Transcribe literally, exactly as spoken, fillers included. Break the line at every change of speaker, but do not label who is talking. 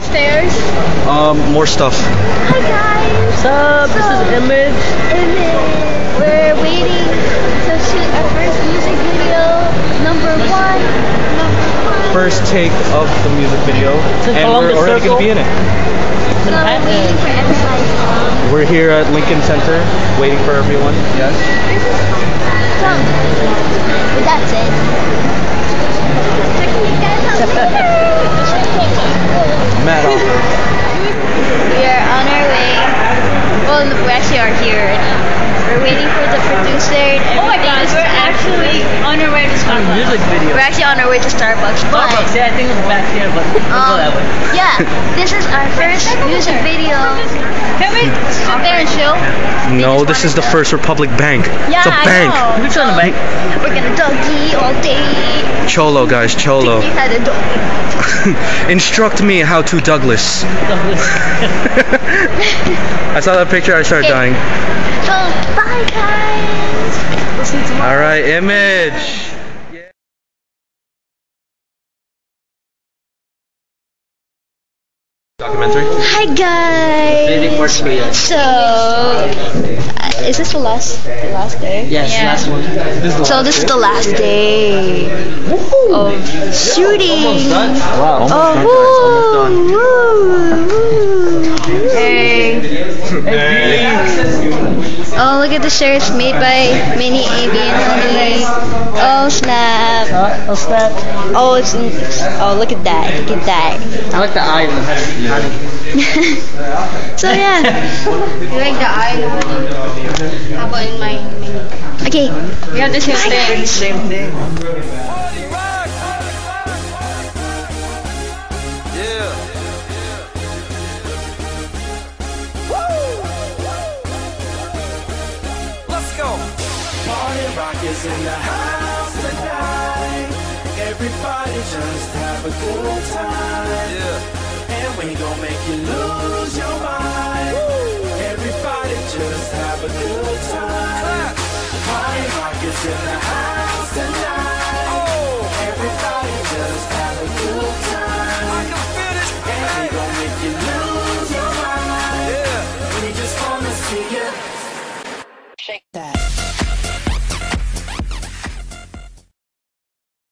upstairs?
Um, more stuff.
Hi guys.
What's up? This is I M A G E.
We're waiting to shoot our first music video, number one. Number one.
First take of the music video,
Since
and
along
we're
the
already
circle.
gonna be in it.
So we're waiting for everybody.
We're here at Lincoln Center, waiting for everyone. Yes.
So, with that said,
Mad off.
we are on our way. Well, no, we actually are here already. We're waiting for the producer and everything.
Oh my gosh, we're actually on our way to
On a
Starbucks.
music video.
We're actually on our way to Starbucks. But,
Starbucks, yeah, I think it was back here, but we'll go
um,
that way.
yeah, this is our first music video.
Can we sit there and chill?
No, this is the First Republic Bank.
Yeah,
it's a
I
bank.
know.
Which on the bank?
We're gonna doggy all day.
Cholo, guys, cholo.
You had a doggy.
Instruct me how to Douglas. I saw that picture, I started
Okay.
dying.
So, bye guys. We'll see you tomorrow.
Alright, Image. Documentary?
Hi guys. So, uh, is this the last the last day?
Yes,
Yeah.
last one. This is the
So
last
this is
day.
the last day of shooting.
Almost done. Wow.
Oh,
Almost done, guys.
woo, woo, woo. Hey. Oh, look at the shirts made by Mini, A B, and Honey. Oh snap.
Uh, what's that?
Oh, it's, it's oh look at that. Look at that.
I like the eye in the head.
So yeah.
You like the eye? How about in my menu?
Okay.
We have the same thing.
Same thing.
Party rock is in the house tonight. Everybody just have a good time. Yeah. And we gon' make you lose your mind. Woo. Everybody just have a good time. Party rock is in the house tonight.